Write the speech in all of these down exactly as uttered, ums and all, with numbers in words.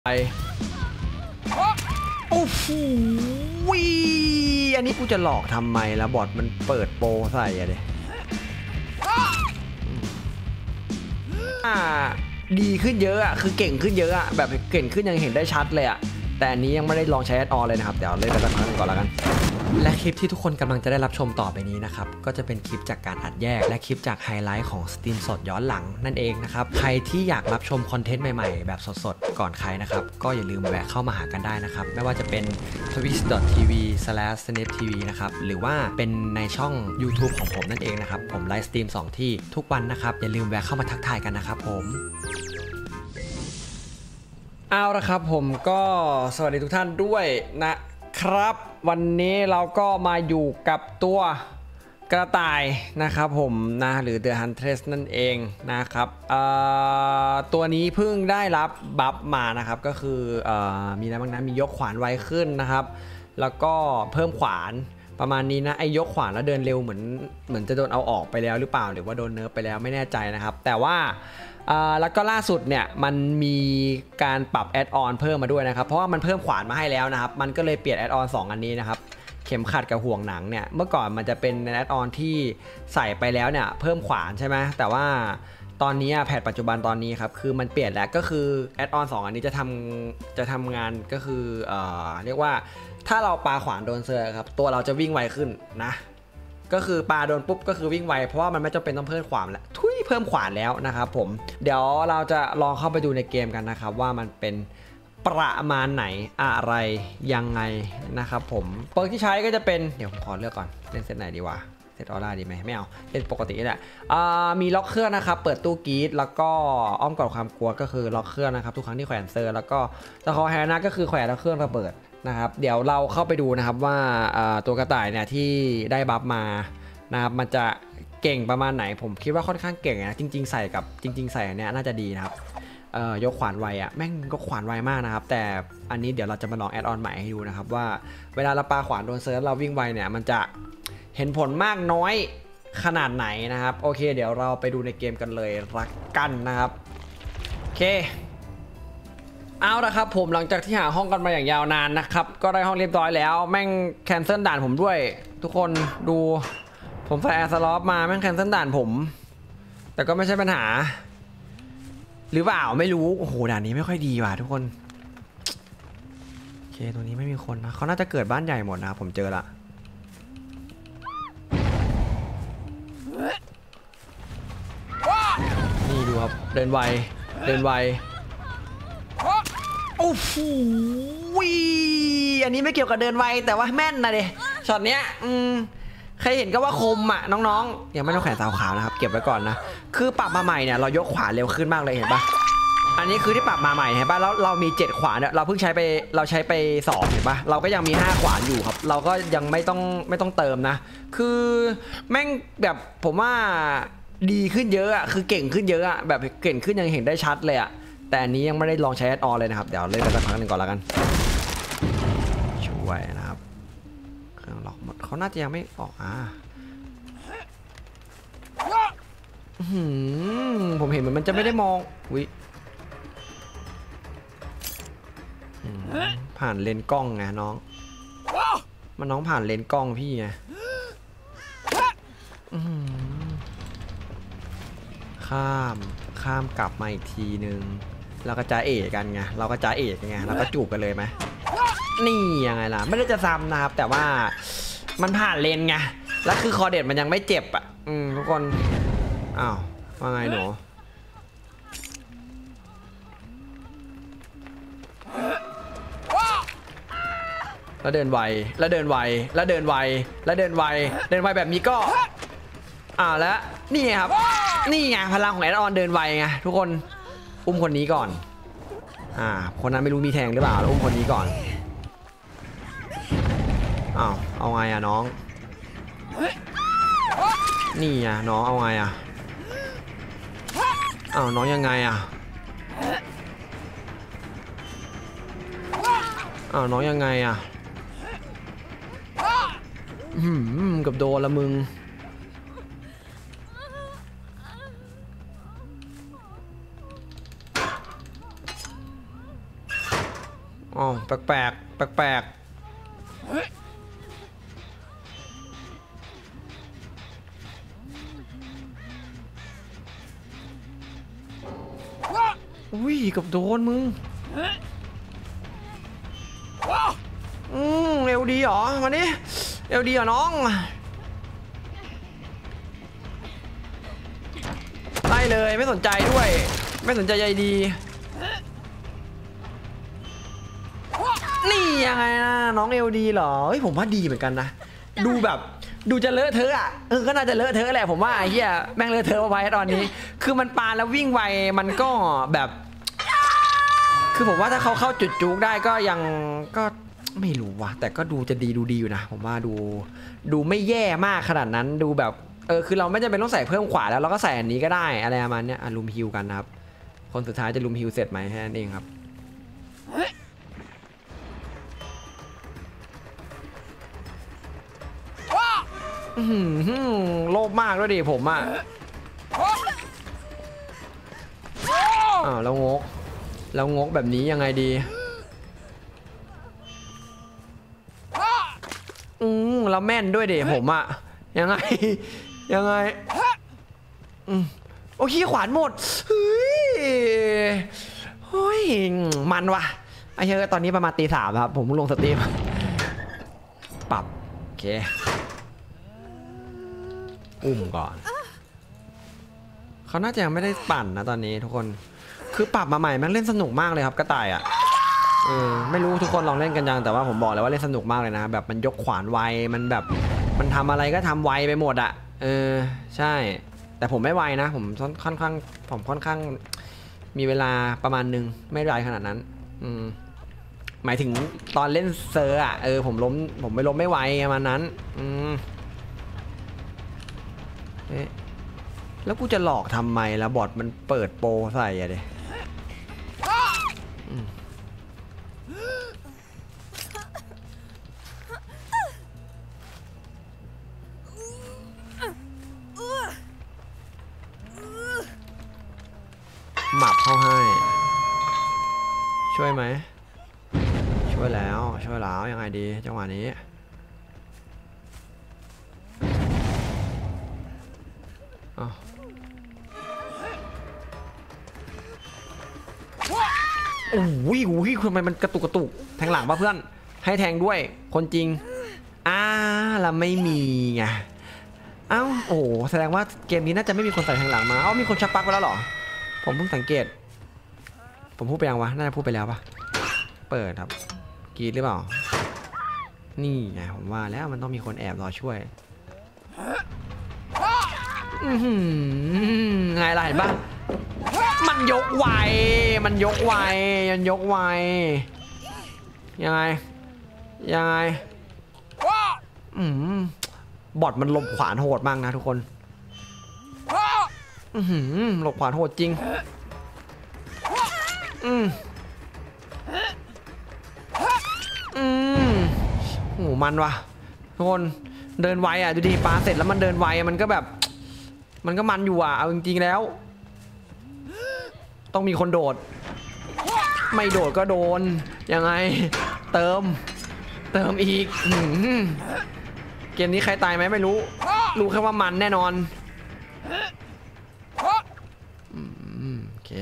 ไปโอ้โหอันนี้กูจะหลอกทำไมแล้วบอทมันเปิดโปรใส่อะเดอ่าดีขึ้นเยอะอะคือเก่งขึ้นเยอะอะแบบเก่งขึ้นยังเห็นได้ชัดเลยอะแต่อันนี้ยังไม่ได้ลองใช้แอดออนเลยนะครับเดี๋ยวเล่นกันสักครั้งก่อนแล้วกันและคลิปที่ทุกคนกำลังจะได้รับชมต่อไปนี้นะครับก็จะเป็นคลิปจากการอัดแยกและคลิปจากไฮไลท์ของสตรีมสดย้อนหลังนั่นเองนะครับใครที่อยากรับชมคอนเทนต์ใหม่ๆแบบสดๆก่อนใครนะครับก็อย่าลืมแวะเข้ามาหากันได้นะครับไม่ว่าจะเป็น ทวิช ดอท ที วี สแลช สแนป ที วี นะครับหรือว่าเป็นในช่อง YouTube ของผมนั่นเองนะครับผมไลฟ์สตรีมสองที่ทุกวันนะครับอย่าลืมแวะเข้ามาทักทายกันนะครับผมเอาละครับผมก็สวัสดีทุกท่านด้วยนะครับวันนี้เราก็มาอยู่กับตัวกระต่ายนะครับผมนะหรือ The Huntress นั่นเองนะครับตัวนี้เพิ่งได้รับบัฟมานะครับก็คืออมีอะไรบ้างนะมียกขวานไวขึ้นนะครับแล้วก็เพิ่มขวานประมาณนี้นะไอ้ยกขวานแล้วเดินเร็วเหมือนเหมือนจะโดนเอาออกไปแล้วหรือเปล่าหรือว่าโดนเนิร์ฟไปแล้วไม่แน่ใจนะครับแต่ว่าแล้วก็ล่าสุดเนี่ยมันมีการปรับแอดออนเพิ่มมาด้วยนะครับเพราะว่ามันเพิ่มขวานมาให้แล้วนะครับมันก็เลยเปลี่ยนแอดออนสองอันนี้นะครับเข็มขัดกับห่วงหนังเนี่ยเมื่อก่อนมันจะเป็นแอดออนที่ใส่ไปแล้วเนี่ยเพิ่มขวานใช่ไหมแต่ว่าตอนนี้แพทปัจจุบันตอนนี้ครับคือมันเปลี่ยนแล้วก็คือแอดออนสองอันนี้จะทำจะทำงานก็คือเอ่อเรียกว่าถ้าเราปาขวานโดนเซอร์ครับตัวเราจะวิ่งไวขึ้นนะก็คือปาโดนปุ๊บก็คือวิ่งไวเพราะว่ามันไม่จำเป็นต้องเพิ่มขวานแล้วทุยเพิ่มขวานแล้วนะครับผมเดี๋ยวเราจะลองเข้าไปดูในเกมกันนะครับว่ามันเป็นประมาณไหนอะไรยังไงนะครับผมเปิร์กที่ใช้ก็จะเป็นเดี๋ยวผมขอเลือกก่อนเล่นเซตไหนดีวะเซตออร่าดีไหมไม่เอาเล่นปกติแหละมีล็อกเครื่องนะครับเปิดตู้กรีดแล้วก็อ้อมกอดความกลัวก็คือล็อกเครื่องนะครับทุกครั้งที่แขวนเซอร์แล้วก็ตะคอแฮนะก็คือแขวนแล้วเครื่องระเบิดนะครับเดี๋ยวเราเข้าไปดูนะครับว่าตัวกระต่ายเนี่ยที่ได้บัฟมานะครับมันจะเก่งประมาณไหนผมคิดว่าค่อนข้างเก่งนะจริงๆใส่กับจริงๆใส่เนี่ยน่าจะดีนะครับยกขวานไวอ่ะแม่งก็ขวานไวมากนะครับแต่อันนี้เดี๋ยวเราจะมาลองแอดออนใหม่ให้ดูนะครับว่าเวลาเราปาขวานโดนเซิร์ฟเราวิ่งไวเนี่ยมันจะเห็นผลมากน้อยขนาดไหนนะครับโอเคเดี๋ยวเราไปดูในเกมกันเลยรักกันนะครับโอเคเอาละครับผมหลังจากที่หาห้องกันมาอย่างยาวนานนะครับก็ได้ห้องเรียบร้อยแล้วแม่งแคนเซิลด่านผมด้วยทุกคนดูผมใส่แอร์สล็อปมาแม่งแคนเซิลด่านผมแต่ก็ไม่ใช่ปัญหาหรือเปล่าไม่รู้โอ้โหด่านนี้ไม่ค่อยดีว่ะทุกคนโอเคตรงนี้ไม่มีคนนะเขาน่าจะเกิดบ้านใหญ่หมดนะผมเจอละนี่ดูครับเดินไวเดินไวโอ้โหอันนี้ไม่เกี่ยวกับเดินไวแต่ว่าแม่นนะเดช็อตเนี้ยอืมใครเห็นก็ว่าคมอ่ะน้องๆยังไม่ต้องแขวนสาวขาวนะครับเก็บไว้ก่อนนะคือปรับมาใหม่เนี่ยเรายกขวาเร็วขึ้นมากเลยเห็นปะอันนี้คือที่ปรับมาใหม่เห็นปะแล้วเรามีเจ็ดขวานเนี่ยเราเพิ่งใช้ไปเราใช้ไปสองเห็นปะเราก็ยังมีห้าขวานอยู่ครับเราก็ยังไม่ต้องไม่ต้องเติมนะคือแม่งแบบผมว่าดีขึ้นเยอะอ่ะคือเก่งขึ้นเยอะอ่ะแบบเก่งขึ้นยังเห็นได้ชัดเลยอ่ะแต่อันนี้ยังไม่ได้ลองใช้แอดออนเลยนะครับเดี๋ยวเล่นกันสักครั้งหนึ่งก่อนแล้วกันช่วยนะครับเครื่องล็อกหมดเขาน่าจะยังไม่ออกอ่ะผมเห็นเหมือนมันจะไม่ได้มองวิผ่านเลนกล้องไงน้องมันน้องผ่านเลนกล้องพี่ไงข้ามข้ามกลับมาอีกทีนึงเราก็จะเอะกันไงเราก็จะเอะกันไงเราก็จูบกันเลยไหมนี่ยังไงล่ะไม่ได้จะซ้ำนะครับแต่ว่ามันผ่านเลนไงแล้วคือคอเด็ดมันยังไม่เจ็บอ่ะอืมทุกคนอ้าวว่าไงหนูแล้วเดินไวแล้วเดินไวแล้วเดินไวแล้วเดินไวเดินไวแบบนี้ก็อ่าแล้วนี่ไงครับนี่ไงพลังของแอดออนเดินไวไงทุกคนอุ้มคนนี้ก่อนอ่าคนนั้นไม่รู้มีแทงหรือเปล่าแล้วอุ้มคนนี้ก่อนอ้าวเอาไงอะน้องนี่อะน้องเอาไงอะอ้าวน้องยังไงอะอ้าวน้องยังไงอะหืมกับโดนละมึงอ๋อแปลกแปลกแปลกแปลกอุ้ยกับโดนมึงอืมเร็วดีเหรอมาดิเร็วดีเหรอน้องไล่เลยไม่สนใจด้วยไม่สนใจใยดีนี่ยังไงนะน้องเอลดีเหรอเฮ้ยผมว่าดีเหมือนกันนะดูแบบดูจะเลอะเทอะอ่ะเออก็น่าจะเลอะเทอะแหละผมว่าไอ้เหี้ยแม่งเลอะเทอะไว้ตอนนี้คือมันปาแล้ววิ่งไวมันก็แบบคือผมว่าถ้าเขาเข้าจุดจุกได้ก็ยังก็ไม่รู้ว่ะแต่ก็ดูจะดีดูดีอยู่นะผมว่าดูดูไม่แย่มากขนาดนั้นดูแบบเออคือเราไม่จำเป็นต้องใส่เพิ่มขวาแล้วเราก็ใส่อันนี้ก็ได้อะไรประมาณนี้อ่ะลุมฮิวกันนะครับคนสุดท้ายจะลุมฮิวเสร็จไหมแค่นั้นเองครับโลภมากด้วยดิผมอ่ะอ้าวแล้วงกแล้วงกแบบนี้ยังไงดีอืมแล้วแม่นด้วยดิผมอ่ะยังไงยังไงอืมโอ้ขี้ขวานหมดเฮ้ยเฮ้ยมันว่ะไอ้เหี้ยตอนนี้ประมาณตีสามครับผมลงสตรีมปรับโอเคอุ้มก่อนเขาน่าจะยังไม่ได้ปั่นนะตอนนี้ทุกคนคือปรับมาใหม่มันเล่นสนุกมากเลยครับกระต่ายอ่ะเออไม่รู้ทุกคนลองเล่นกันยังแต่ว่าผมบอกเลยว่าเล่นสนุกมากเลยนะแบบมันยกขวานไวมันแบบมันทำอะไรก็ทำไวไปหมดอ่ะเออใช่แต่ผมไม่ไวนะผมค่อนข้างผมค่อนข้างมีเวลาประมาณนึงไม่ไวขนาดนั้นอืมหมายถึงตอนเล่นเซอร์อ่ะเออผมล้มผมไม่ล้มไม่ไวประมาณนั้นอืมแล้วกูจะหลอกทำไมล่ะบอทมันเปิดโปรใส่อะเดหมับเข้าให้ช่วยไหมช่วยแล้วช่วยแล้วยังไงดีจังหวะนี้อ้าวโอ้ยโอ้ยทำไมมันกระตุกกระตุกแทงหลังป่ะเพื่อนให้แทงด้วยคนจริงอ่าเราไม่มีไงเอ้าโอ้แสดงว่าเกมนี้น่าจะไม่มีคนใส่แทงหลังมาเอ้ามีคนชักปลั๊กไปแล้วเหรอผมเพิ่งสังเกตผมพูดไปยังวะน่าจะพูดไปแล้วปะเปิดครับกรีดหรือเปล่านี่ไงผมว่าแล้วมันต้องมีคนแอบรอช่วยอือไงล่ะเห็นปะมันยกไวมันยกไวมันยกไวยังไงยังไงอืมบอทมันหลบขวานโหดมากนะทุกคนอืมหลบขวานโหดจริงอืมอืมโหมันว่ะทุกคนเดินไวอ่ะดูดิปาเสร็จแล้วมันเดินไวมันก็แบบมันก็มันอยู่อ่ะเอาจริงๆแล้วต้องมีคนโดดไม่โดดก็โดนยังไงเติมเติมอีกเกมนี้ใครตายไหมไม่รู้รู้แค่ว่ามันแน่นอนโอเค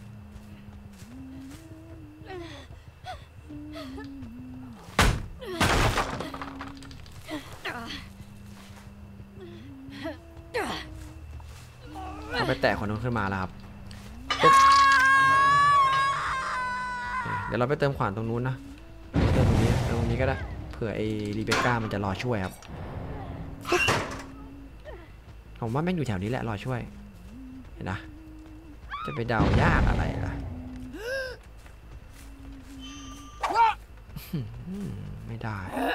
เราไปแตะคนนู้นขึ้นมาแล้วครับเดี๋ยวเราไปเติมขวานตรงนู้นนะเติมตรงนี้เติมตรงนี้ก็ได้เผื่อไอ้รีเบคก้ามันจะรอช่วยครับผมว่าแม่งอยู่แถวนี้แหละรอช่วยเห็นนะจะไปเดายากอะไรล่ะไม่ได้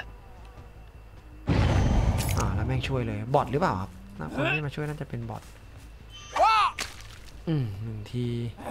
อ่าแล้วแม่งช่วยเลยบอทหรือเปล่าครับคนที่มาช่วยน่าจะเป็นบอทอืมหนึ่งที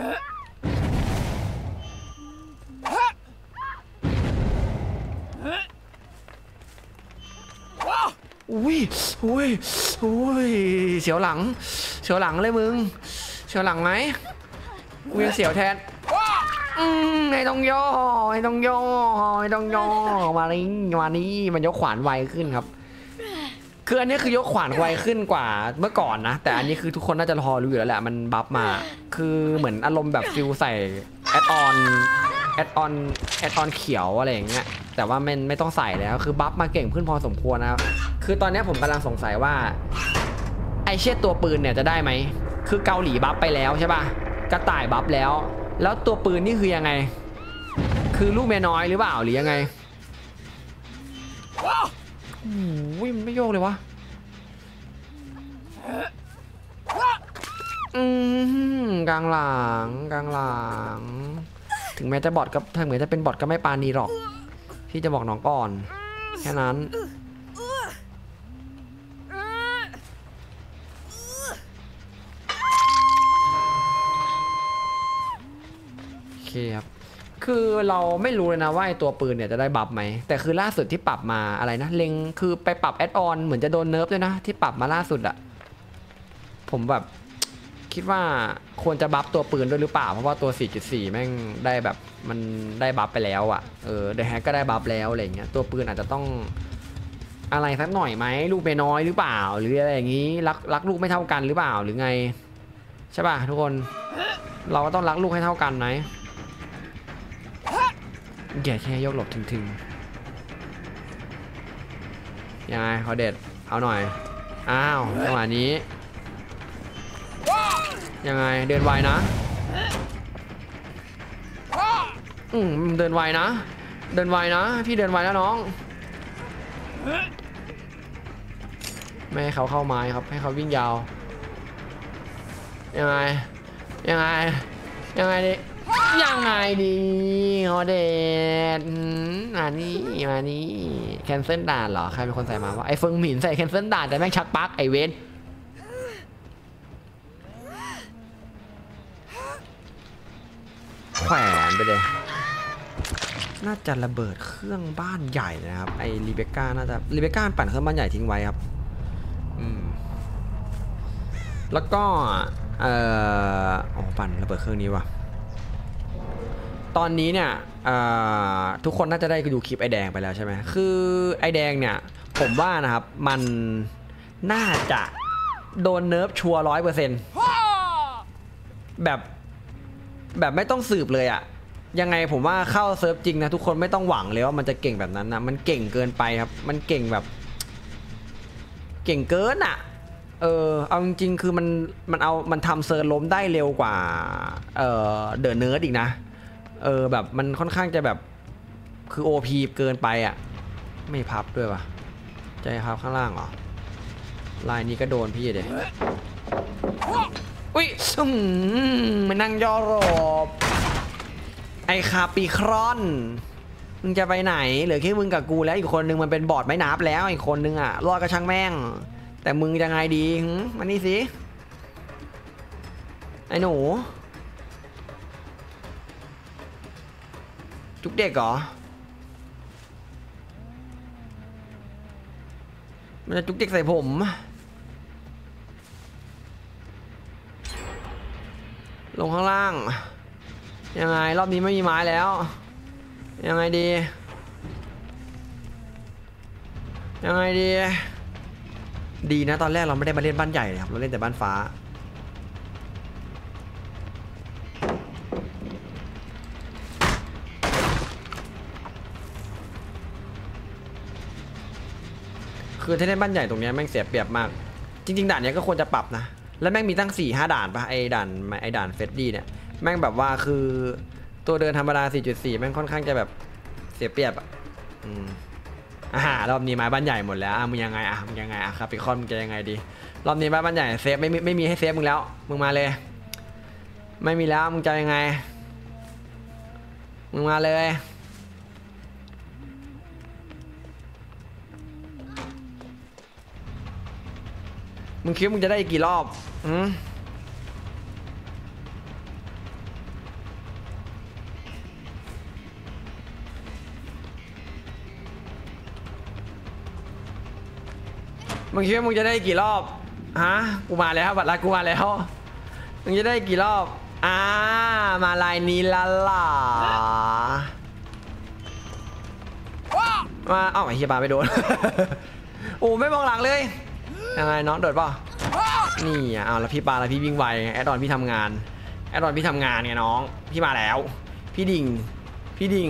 อุ้ยอุ้ยอุ้ยเสียวหลังเสียวหลังเลยมึงเสียวหลังไหมกูยังเสียวแทนอืมไอ้ต้องย่อไอ้ต้องย่อไอ้ต้องย่อมานี่มานี่มันยกขวานไวขึ้นครับคืออันนี้คือยกขวานไวขึ้นกว่าเมื่อก่อนนะแต่อันนี้คือทุกคนน่าจะพอรู้อยู่แล้วแหละมันบัฟมาคือเหมือนอารมณ์แบบฟิลใส่แอดออนแอดออนแอดออนเขียวอะไรอย่างเงี้ยแต่ว่ามันไม่ต้องใส่แล้วคือบัฟมาเก่งขึ้นพอสมควรนะครับคือตอนนี้ผมกำลังสงสัยว่าไอเชี่ยตัวปืนเนี่ยจะได้ไหมคือเกาหลีบัฟไปแล้วใช่ป่ะกระต่ายบัฟแล้วแล้วตัวปืนนี่คือยังไงคือลูกเมียน้อยหรือเปล่าหรือยังไงโอ้ยมันไม่โยกเลยวะอืมกลางหลังกลางหลังถึงแม้จะบอทก็ถึงแม้จะเป็นบอทก็ไม่ปานีหรอกพี่จะบอกน้องก่อนแค่นั้นโอเคครับคือเราไม่รู้เลยนะว่าไอตัวปืนเนี่ยจะได้บัฟไหมแต่คือล่าสุดที่ปรับมาอะไรนะเล็งคือไปปรับแอดออนเหมือนจะโดนเนิร์ฟด้วยนะที่ปรับมาล่าสุดอะผมแบบคิดว่าควรจะบัฟตัวปืนด้วยหรือเปล่าเพราะว่าตัว สี่จุดสี่ แม่งได้แบบมันได้บัฟไปแล้วอะเออเดอะแฮกก็ได้บัฟแล้วอะไรเงี้ยตัวปืนอาจจะต้องอะไรสักหน่อยไหมลูกเมียน้อยหรือเปล่าหรืออะไรอย่างนี้รักรักลูกไม่เท่ากันหรือเปล่าหรือไงใช่ป่ะทุกคนเราก็ต้องรักลูกให้เท่ากันนะอย่าแค่ยกหลบถึงๆยังไงขอเด็ดเอาหน่อยอ้าวจังหวะนี้ยังไงเดินไวนะอืมเดินไวนะเดินไวนะพี่เดินไวนะน้องไม่ให้เขาเข้าไม้ครับให้เขาวิ่งยาวยังไงยังไงยังไงดิยังไงดีขอเด็ดมานี่มานี่แคนเซิลด่านเหรอใครเป็นคนใส่มาว่าไอ้เฟิงหมินใส่แคนเซิลด่านแต่แม่งชักปักไอเวนแขวนไปเลยน่าจะระเบิดเครื่องบ้านใหญ่นะครับไอรีเบคก้าน่าจะรีเบคก้าปั่นเครื่องบ้านใหญ่ทิ้งไว้ครับอืมแล้วก็เอ่อโอ้ปั่นระเบิดเครื่องนี้ว่ะตอนนี้เนี่ยทุกคนน่าจะได้ดูคลิปไอแดงไปแล้วใช่ไหมคือไอแดงเนี่ยผมว่านะครับมันน่าจะโดนเนิร์ฟชัวร์ร้อยเปอร์เซ็นต์แบบแบบไม่ต้องสืบเลยอะยังไงผมว่าเข้าเซิร์ฟจริงนะทุกคนไม่ต้องหวังเลยว่ามันจะเก่งแบบนั้นนะมันเก่งเกินไปครับมันเก่งแบบเก่งเกินอะเออเอาจริงๆคือมันมันเอามันทำเซิร์ฟล้มได้เร็วกว่าเออเดอะเนิร์ดอีกนะเออแบบมันค่อนข้างจะแบบคือ โอ พี เกินไปอ่ะไม่พับด้วยวะใจครับข้างล่างเหรอลายนี้ก็โดนพี่เดยอุ้ยมันนั่งย่อรบไอคาปีครอนมึงจะไปไหนเหลือแค่มึงกับกูแล้วอีกคนนึงมันเป็นบอร์ดไม้นับแล้วอีกคนนึงอ่ะรอดกระช่างแม่งแต่มึงยังไงดีมานี่สิไอหนูจุกเด็กเหรอมันจะจุกเด็กใส่ผมลงข้างล่างยังไงรอบนี้ไม่มีไม้แล้วยังไงดียังไงดีดีนะตอนแรกเราไม่ได้มาเล่นบ้านใหญ่เลยครับเราเล่นแต่บ้านฟ้าคือถ้าเล่นบ้านใหญ่ตรงนี้แม่งเสียเปรียบมากจริงๆด่านนี้ก็ควรจะปรับนะแล้วแม่งมีตั้ง สี่ห้า ด่านปะไอ้ด่านไอ้ด่านเฟดดี้เนี่ยแม่งแบบว่าคือตัวเดินธรรมดา สี่จุดสี่ แม่งค่อนข้างจะแบบเสียเปรียบอ่ะอืมอ่ารอบนี้ไม้บ้านใหญ่หมดแล้วมึงยังไงอ่ะมึงยังไงอ่ะครับปีคอนมึงจะยังไงดีรอบนี้ไม้บ้านใหญ่เซฟไม่มีไม่มีให้เซฟมึงแล้วมึงมาเลยไม่มีแล้วมึงจะยังไงมึงมาเลยมึงคิดมึงจะได้กี่รอบอืมมึงคิดว่ามึงจะได้กี่รอบฮะกูมาแล้วบัตรละกูมาแล้วมึงจะได้กี่รอบอ่ามาลายนี้ละล่ะมาเอ้าไอ้เฮียบาไม่โดน โอ้ไม่มองหลังเลยยังไงน้องโดดป่ะนี่อ่ะเอาแล้วพี่ปาแล้วพี่วิ่งไวแอดดอนพี่ทำงานแอดดอนพี่ทำงานไงน้องพี่มาแล้วพี่ดิ่งพี่ดิ่ง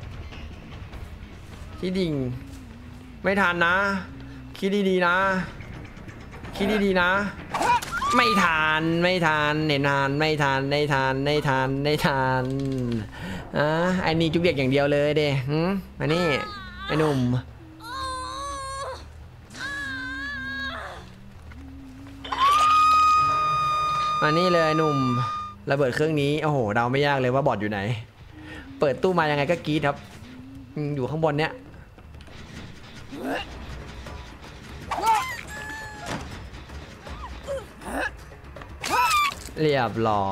พี่ดิ่งไม่ทันนะคิดดีๆนะคิดดีๆนะไม่ทันไม่ทันเห็นทันไม่ทันไม่ทันไม่ทันไม่ทันอ่ะไอ้นี่จุกเด็กอย่างเดียวเลยเด้หืมมานี่ไอ้หนุ่มมานี่เลยหนุ่มระเบิดเครื่องนี้โอ้โหเดาไม่ยากเลยว่าบอทอยู่ไหนเปิดตู้มายังไงก็กรี๊ดครับอยู่ข้างบนเนี้ยเรียบร้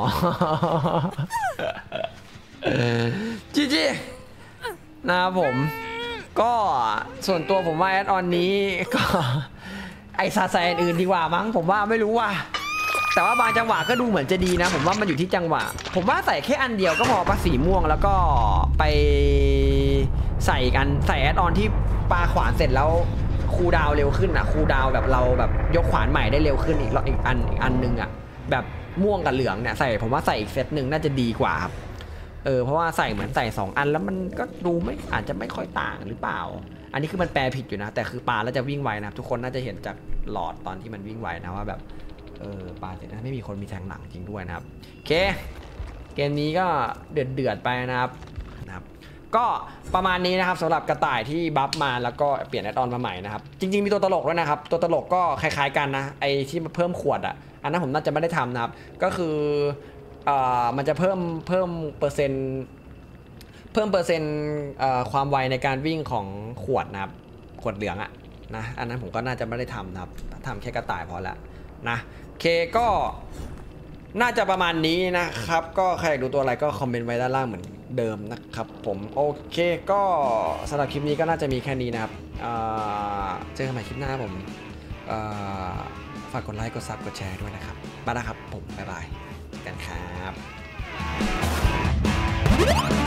อยจีจีนะครับผมก็ส่วนตัวผมว่าแอดออนนี้ก็ไอซาไซอันอื่นดีกว่ามั้งผมว่าไม่รู้ว่าแต่ว่าบางจังหวะก็ดูเหมือนจะดีนะผมว่ามันอยู่ที่จังหวะผมว่าใส่แค่อันเดียวก็พอปะสีม่วงแล้วก็ไปใส่กันใส่แอดออนที่ปาขวานเสร็จแล้วคูลดาวน์เร็วขึ้นอ่ะคูลดาวน์แบบเราแบบยกขวานใหม่ได้เร็วขึ้นอีกอีกอันอีกอันนึงอ่ะแบบม่วงกับเหลืองเนี่ยใส่ผมว่าใส่อีกเซตหนึ่งน่าจะดีกว่าครับเออเพราะว่าใส่เหมือนใส่สองอันแล้วมันก็ดูไม่อาจจะไม่ค่อยต่างหรือเปล่าอันนี้คือมันแปลผิดอยู่นะแต่คือปาแล้วจะวิ่งไวนะครับทุกคนน่าจะเห็นจากหลอดตอนที่มันวิ่งไวนะว่าแบบเออปาเสร็จนะไม่มีคนมีแทงหลังจริงด้วยนะครับโอเคเกมนี้ก็เดือดเดือดไปนะครับนะครับก็ประมาณนี้นะครับสำหรับกระต่ายที่บัฟมาแล้วก็เปลี่ยนแอดออนมาใหม่นะครับจริงๆมีตัวตลกด้วยนะครับตัวตลกก็คล้ายๆกันนะไอที่เพิ่มขวดอ่ะอันนั้นผมน่าจะไม่ได้ทำนะครับก็คืออ่ามันจะเพิ่มเพิ่มเปอร์เซ็นต์เพิ่มเปอร์เซ็นต์ความไวในการวิ่งของขวดนะครับขวดเหลืองอะนะอันนั้นผมก็น่าจะไม่ได้ทำนะครับทำแค่กระต่ายพอละนะโอเคก็น่าจะประมาณนี้นะครับก็ใครอยากดูตัวอะไรก็คอมเมนต์ไว้ด้านล่างเหมือนเดิมนะครับผมโอเคก็สำหรับคลิปนี้ก็น่าจะมีแค่นี้นะครับเจอกันใหม่คลิปหน้าผมฝากกดไลค์กดซับกดแชร์ด้วยนะครับบ๊ายบายครับผมบ๊ายบายกันครับ